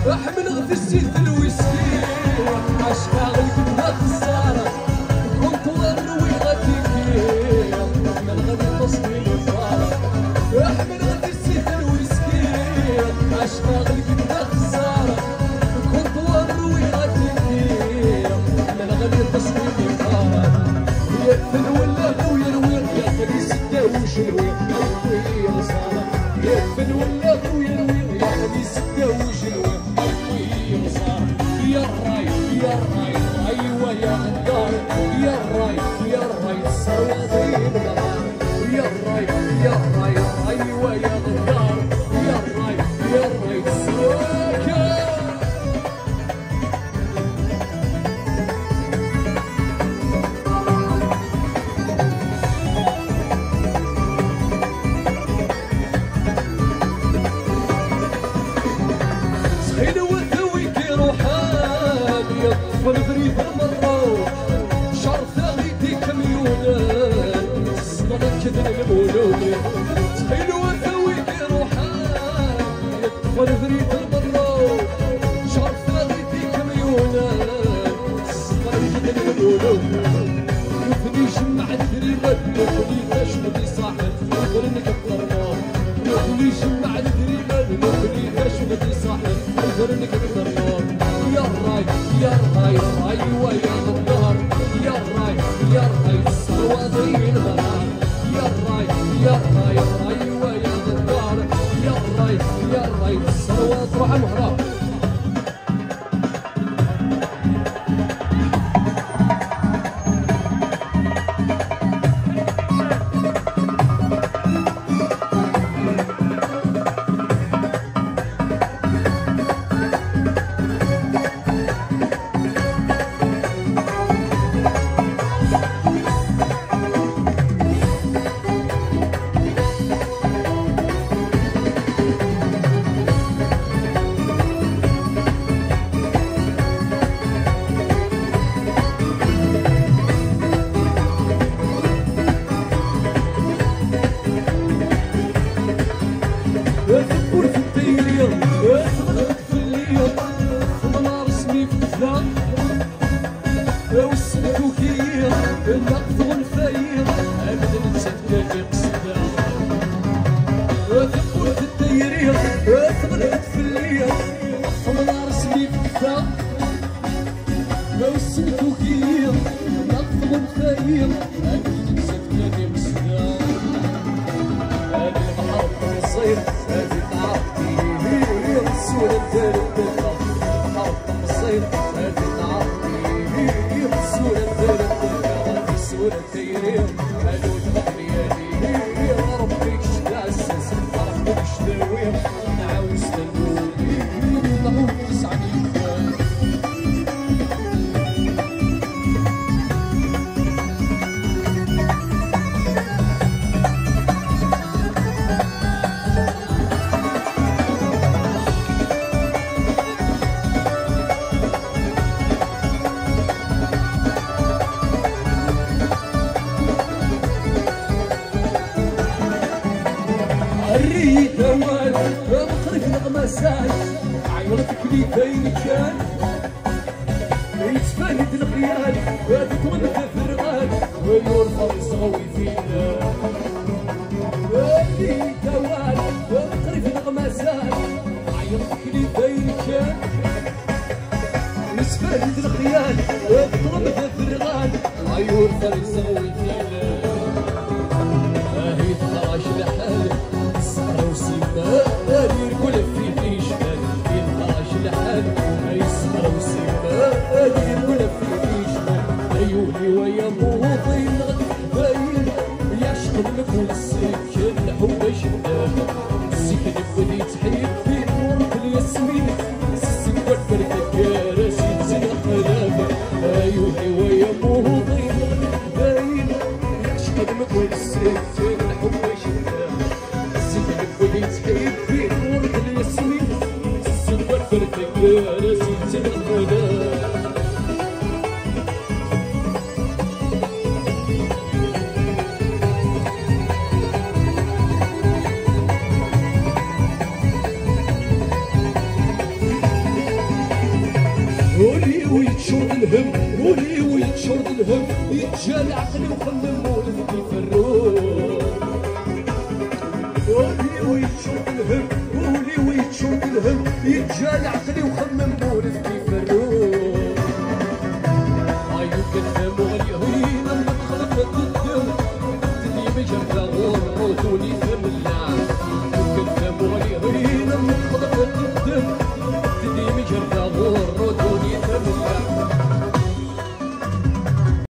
احمل غفشت الويسكي عشقا غلقتها خسارة كنت ضروي غادي فيه احمل غادي تصوير الفارة احمل غفشت الويسكي عشقا غلقتها خسارة كنت ضروي غادي فيه احمل غادي تصوير الفارة يقفل ولا هو يروي يا خلي سده وشلوي يا صارة يقفل ولا هو يروي يا خلي سده وشلوي يا الراي يا الراي ايوه يا غدار يا الراي يا الراي السواطين يا الراي يا الراي ايوه يا غدار يا الراي يا الراي السواكر سخين وثوي كي روحان يطفل غريب المروح شرط غيدي كميونان الصدى كذن المولود سخين وثوي كي روحان يطفل غريب المروح شرط غيدي كميونان الصدى كذن المولود يثني جمع الدريبات يثني تشمدي صاحب يثني كالطرمان يثني جمع الدريبات يثني تشمدي صاحب يثني كالطرمان يا الراي يا الراي ايوه يا غدار يا الراي يا الراي السواطين غرام يا الراي يا الراي ايوه يا غدار يا الراي يا الراي السواط روح مهراب ثبور في الديرية ثبرت في الليل ثمنا رسمي في كذا والسلكوكية النقد والفاير أبدا نتسكى في قصدا ثبور في الديرية ثبرت في الليل ثمنا رسمي في كذا والسلكوكية النقد والفاير أبدا نتسكى في قصدا هذه المحطة الصيف هذه تعرفتي هي الصورة دار الدفا محطة الصيف هذه تعرفتي هي الصورة دار الدفا هذه الصورة تيريم هذو المغرياني هي ربي كشتا عساس ربي كشتا ويم نعاوز تنقولي نعاود تسعني الريد دوال مخرج نغمسات عيونك لي فين كان يتفاند الخيال تتولد فرغان ويرفع الصغوي فينا الريد دوال مخرج نغمسات عيونك لي فين كان يتفاند الخيال تتولد فرغان ويرفع الصغوي فينا هي تخرج لحال الصحرا وسيما داير كل في شمال ينطاش لحال هاي الصحرا وسيما داير كل في شمال عيوني ويا موطين باين يعشق لك السكن حب شمال السكن بدي تحيد في نورك الياسمين السكر برد كراسي زين خلافه عيوني ويا موطين باين يعشق لك السكن حب شمال السكن بدي تحيد في نورك الياسمين السكر برد كراسي زين خلافه الهم ولي ويتشرد الهم يتجال عقلي وخمم ولد يفرون ولي ويتشرد الهم ولي ويتشرد الهم يتجال عقلي